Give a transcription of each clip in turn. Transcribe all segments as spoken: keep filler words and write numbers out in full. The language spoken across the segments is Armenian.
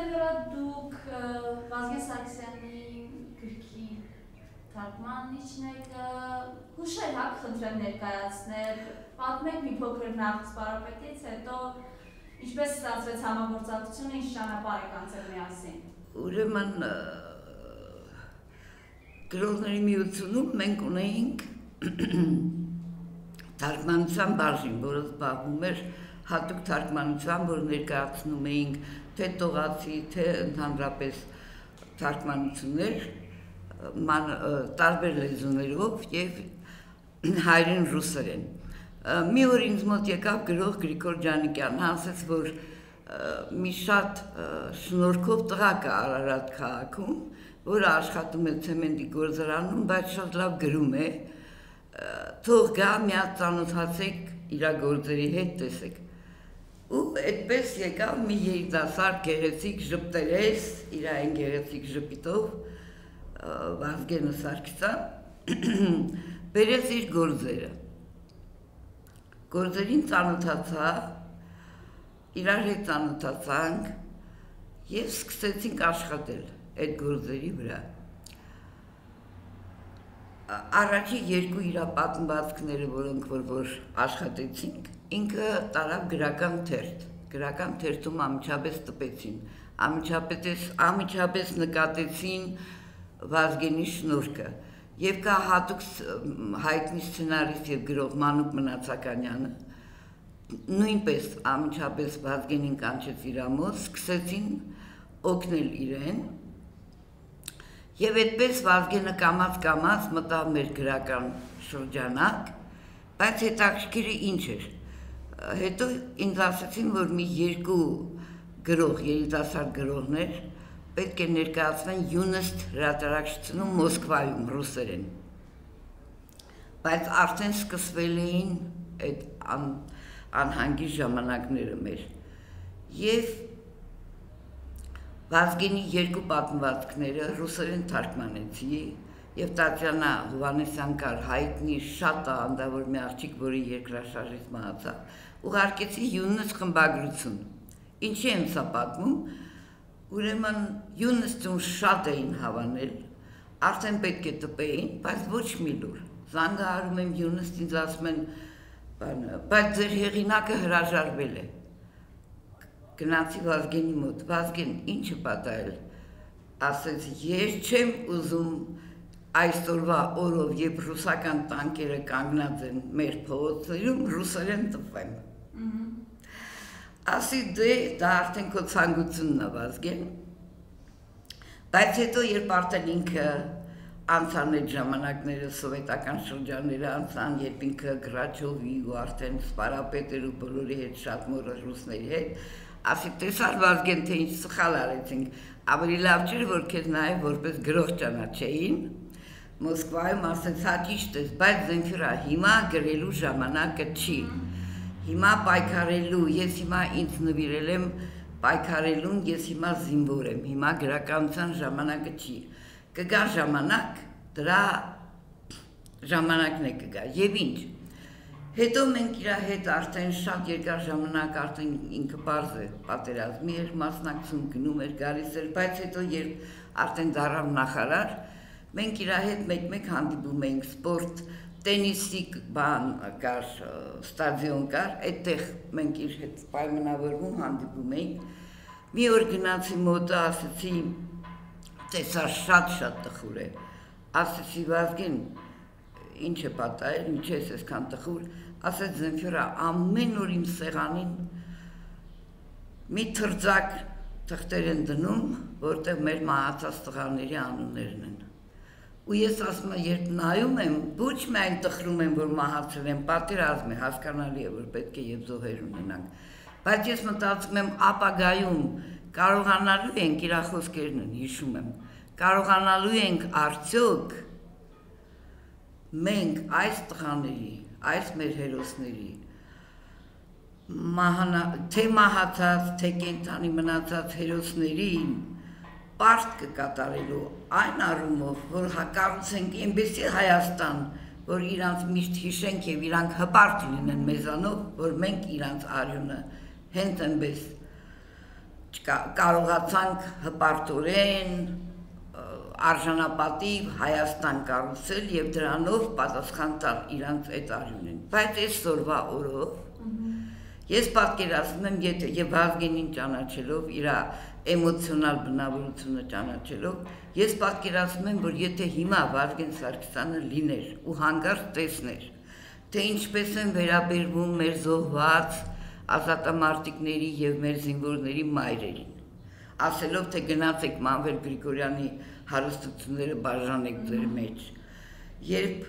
վրա դուք Վազգեն Սարգսյանի գրքի թարգմանիչն եք, հուշեր հակ խնդրեմ ներկայացնել, պատմեք մի փոքր նախ սպարապետից, հետո ինչպես ստացվեց համագործակցությունը, ինչ ճանապարհ եք անցել միասին։ Ուրեմն գրողների միությունում մենք ունեինք թարգմանության բաժին, որը զբաղվում էր հատուկ թարգմանությամբ, որ ներկայացնում էինք թե տողացի, թե ընդհանրապես թարգմանություններ տարբեր լեզուներով և հայերեն ռուսերեն։ Մի օր ինձ մոտ եկավ գրող Գրիգոր Ջանիկյանը, ասեց, որ մի շատ շնորհքով տղա կա Արարատ քաղաքում, որը աշխատում է ցեմենտի գործարանում, բայց շատ լավ գրում է, թող գա մի հատ ծանոթացեք իր գործերի հետ, տեսեք։ Ու այդպես եկավ մի երիտասարդ գեղեցիկ ժպտերես, իր այն գեղեցիկ ժպիտով, Վազգենը Սարգսյան, բերեց իր գործերը։ Գործերին ծանոթացա, իրար հետ ծանոթացանք և սկսեցինք աշխատել այդ գործերի վրա։ Առաջի երկու իր պատմվածքները, որոնք որ աշխատեցինք, ինքը տարավ գրական թերթ, գրական թերթում անմիջապես տպեցին, անմիջապես նկատեցին Վազգենի շնորհքը, և կա հատուկ հայտնի սցենարիստ և գրող Մանուկ Մնացականյանը, նույնպես անմիջապես Վազգենին կանչեց իր մոտ, սկսեցին օգնել իրեն, և այդպես Վազգենը կամաց-կամաց մտավ մեր գրական շրջանակ, բայց հետաքրքիրը ինչ էր։ Հետո ինձ ասեցին, որ մի երկու գրող, երիտասարդ գրողներ պետք է ներկայացվեն Յունիստ հրատարակչությունում Մոսկվայում ռուսերեն։ Բայց արդեն սկսվել էին այդ անհանգիստ ժամանակները մեր։ Եվ Վազգենի երկու պատմվածքները ռուսերեն թարգմանեցի, և Տատյանա Հովհաննեսյան կար հայտնի շատ տաղանդավոր մի աղջիկ, որի երկրաշարժից մահացավ, ուղարկեցի Յունիստ խմբագրություն։ Ինչի եմ սա պատմում, ուրեմն Յունիստում շատ էին հավանել, արդեն պետք է տպեին, բայց ոչ մի լուր։ Զանգահարում եմ Յունիստ, ինձ ասում են, բայց ձեր հեղինակը հրաժարվել է։ Գնացի Վազգենի մոտ, Վազգեն, ի՞նչ է պատահել։ Ասեց, ես չեմ ուզում այսօրվա օրով, երբ ռուսական տանկերը կանգնած են մեր փողոցներում, ռուսերեն տպվեմ։ Ասի դե, դա արդեն քո ցանկությունն է, Վազգեն, բայց հետո երբ արդեն ինքը անցան այդ ժամանակները, սովետական շրջանները անցան, երբ ինքը Գրաչովի ու արդեն սպարապետ էր ու բոլորի հետ շատ մորը ռուսների հետ, ասի տեսար Վազգեն, թե ինչ սխալ արեցինք, ավելի լավ չէր, որ քեզ նաև որպես գրող ճանաչեին, Մոսկվայում ասեց, հա ճիշտ ես, բայց Զենֆիրա, հիմա գրելու ժամանակը չի, հիմա պայքարելու, ես հիմա ինձ նվիրել եմ պայքարելուն, ես հիմա զինվոր եմ, հիմա գրականության ժամանակը չի, կգա ժամանակ, դրա ժամանակն է կգա, և ինչ, հետո մենք իր հետ արդեն շատ երկար ժամանակ արդեն ինքը պարզ է պատերազմի էր, մասնակցում գնում էր, գալիս էր, բայց հետո երբ արդեն դառավ նախարար, մենք իր հետ մեկ-մեկ հանդիպում էինք սպորտ, տենիսի բան կար, ստադիոն կար, այդտեղ մենք իր հետ պայմանավորվում հանդիպում էինք, մի օր գնացի մոտը, ասեցի, տեսար շատ-շատ տխուր է, ասեցի Վազգեն, ինչ է պատահել, ինչ ես այսքան տխուր, ասեց Զենֆիրա, ամեն օր իմ սեղանին մի թրձակ թղթեր են դնում, որտեղ մեր մահացած տղաների անուններն են։ Ու ես ասում եմ, երբ նայում եմ, ոչ միայն տխրում եմ, որ մահացել եմ, պատերազմ է, հասկանալի է, որ պետք է և զոհեր ունենանք, բայց ես մտածում եմ, ապագայում կարողանալու ենք, իր խոսքերն են, հիշում եմ, կարողանալու ենք արդյոք մենք այս տղաների, այս մեր հերոսների, թե մահացած, թե կենդանի մնացած հերոսներին պարտ կկատարելու այն առումով, որ կառուցենք այնպիսի Հայաստան, որ իրանց միշտ հիշենք և իրանք հպարտ լինեն մեզանով, որ մենք իրանց արյունը հենց այնպես կարողացանք հպարտորեն արժանապատիվ Հայաստան կառուցել եւ դրանով պատասխան տալ իրանց այդ արյունին։ Բայց այսօրվա օրով ես պատկերացնում եմ, եթե եւ Վազգենին ճանաչելով, իր էմոցիոնալ բնավորությունը ճանաչելով, ես պատկերացնում եմ, որ եթե հիմա Վազգեն Սարգսյանը լիներ ու հանգարց տեսներ, թե ինչպես են վերաբերվում մեր զոհված ազատամարտիկների եւ մեր զինվորների մայրերին, ասելով, թե գնացեք Մանվել Գրիգորյանի հարստությունները բաժանեք ձեր մեջ, երբ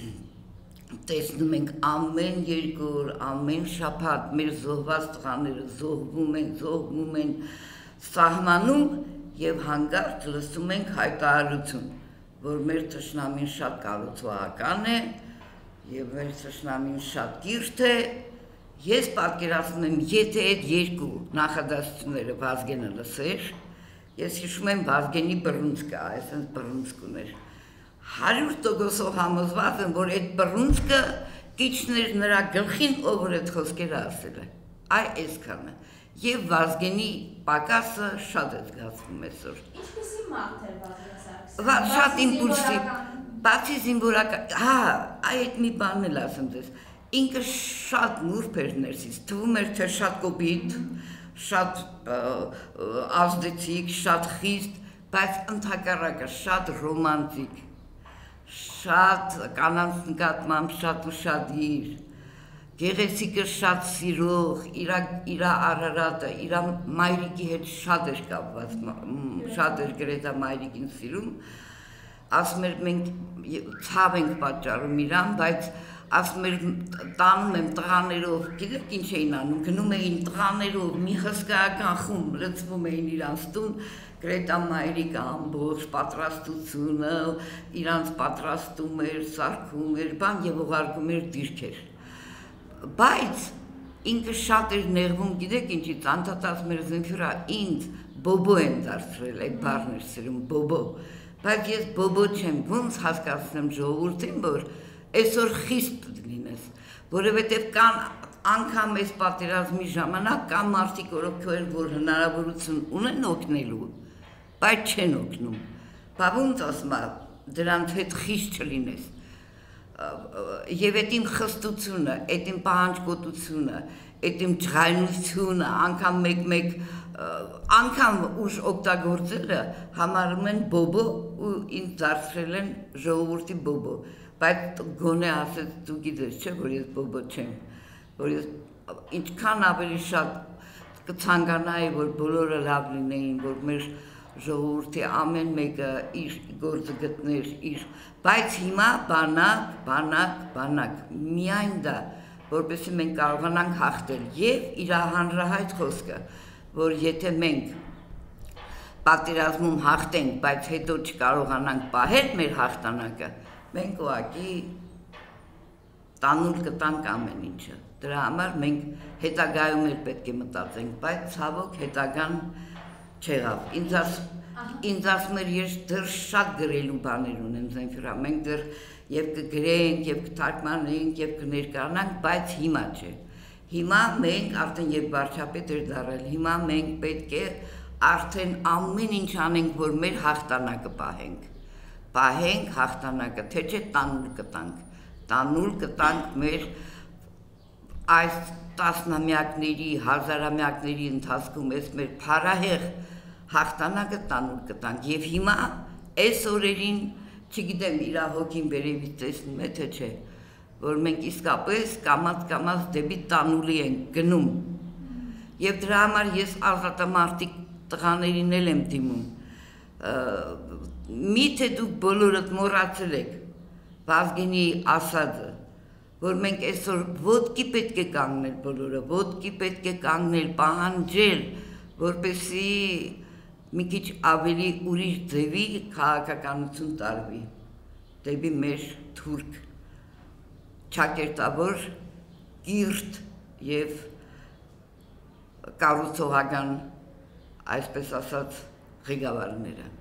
տեսնում ենք ամեն երկօր, ամեն շաբաթ մեր զոհված տղաները զոհվում են, զոհվում են սահմանում եւ հանգարց լսում ենք հայտարարություն, որ մեր թշնամին շատ կառուցողական է եւ մեր թշնամին շատ կիրթ է։ Ես պատկերացնում եմ, եթե այդ երկու նախադասությունները Վազգենը լսեր, ես հիշում եմ Վազգենի բռունցքը, այսպես բռունցք ուներ։ հարյուր տոկոսով համոզված եմ, որ այդ բռունցքը կիջներ նրա գլխին, ով որ այդ խոսքերը ասել է։ Այ այսքանը։ Եվ Վազգենի պակասը շատ է զգացվում այսօր։ Ինչպեսի մարդ էր Վազգեն Սարգսյանը։ Շատ իմպուլսիվ, բացի զինվորական, հա, այդ մի բանն էլ ասեմ ձեզ, ինքը շատ նուրբ էր ներսից, թվում էր, թե շատ կոպիտ, շատ ազդեցիկ, շատ խիստ, բայց ընդհակառակը շատ ռոմանտիկ, շատ կանանց նկատմամբ շատ ուշադիր, գեղեցիկը շատ սիրող, իր Արարատը, իր մայրիկի հետ շատ էր կապված, շատ էր գրեթե մայրիկին սիրում, ասում էր մենք ցավ ենք պատճառում իրան, բայց ասում էր տանում եմ տղաներով, գիտեք ինչ էին անում, գնում էին տղաներով, մի հսկայական խումբ լցվում էին իրանց տուն, գրեթե մայրիկը ամբողջ պատրաստությունը, իրանց պատրաստում էր, սարքում էր, բան եւ ուղարկում էր դիրքեր։ Բայց ինքը շատ էր նեղվում, գիտեք ինչից, անդադար մեր զինվորը ինձ բոբո են դարձրել, այդ բառն էր սիրում, բոբո, բայց ես բոբո չեմ, ոնց հասկացնեմ ժողովրդին, որ այսօր խիստ լինես, որովհետև կան անգամ այս պատերազմի ժամանակ կան մարդիկ, որ հնարավորություն ունեն օգնելու, բայց չեն օգնում, բա ոնց ասում եմ, դրանց հետ խիստ չլինես, եւ այդ իմ խստությունը, այդ իմ պահանջկոտությունը, այդ իմ ջղայնությունը, անգամ մեկ-մեկ անգամ ուժ օգտագործելը համարում են բոբո ու ինձ դարձրել են ժողովրդի բոբո, բայց գոնե ասեց դու գիտես չէ, որ ես բոբո չեմ, որ ես ինչքան ավելի շատ կցանկանայի, որ բոլորը լավ լինեին, որ մեր ժողովրդի ամեն մեկը իր գործը գտներ իր, բայց հիմա բանակ, բանակ, բանակ, միայն դա, որպեսզի մենք կարողանանք հաղթել եւ իր հանրահայտ խոսքը, որ եթե մենք պատերազմում հաղթենք, բայց հետո չկարողանանք պահել մեր հաղթանակը, մենք ուղղակի տանուլ կտանք ամեն ինչը։ Դրա համար մենք հետագայում էլ պետք է մտածենք, բայց ցավոք հետագան չեղավ։ Ինձ ասում էր, ես դեռ շատ գրելու բաներ ունեմ զենքրա, մենք դեռ եւ կգրենք, եւ կթարգմանենք, եւ կներկայանանք, բայց հիմա չէ։ Հիմա մենք արդեն երբ վարչապետ էր դառել, հիմա մենք պետք է արդեն ամեն ինչ անենք, որ մեր հաղթանակը պահենք։ Պահենք հաղթանակը, թե չէ տանուլ կտանք։ Տանուլ կտանք մեր այս տասնամյակների, հազարամյակների ընթացքում այս մեր փառահեղ հաղթանակը տանուլ կտանք եւ հիմա այս օրերին չգիտեմ իր հոգին վերևից տեսնում է թե չէ որ մենք իսկապես կամաց-կամաց դեպի տանուլի ենք գնում եւ դրա համար ես ազատամարտիկ տղաներին էլ եմ դիմում միթե դուք բոլորդ մոռացել եք Վազգենի ասածը որ մենք այսօր ոտքի պետք է կանգնել բոլորը ոտքի պետք է կանգնել պահանջել որպեսզի մի քիչ ավելի ուրիշ ձևի քաղաքականություն տարվի դեպի մեր թուրք չակերտավոր կիրթ եւ կառուցողական այսպես ասած ղեկավարները